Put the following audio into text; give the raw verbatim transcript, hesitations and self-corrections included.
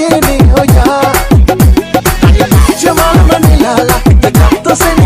नहीं हो यार जमाल मनी लाला ते कब तो से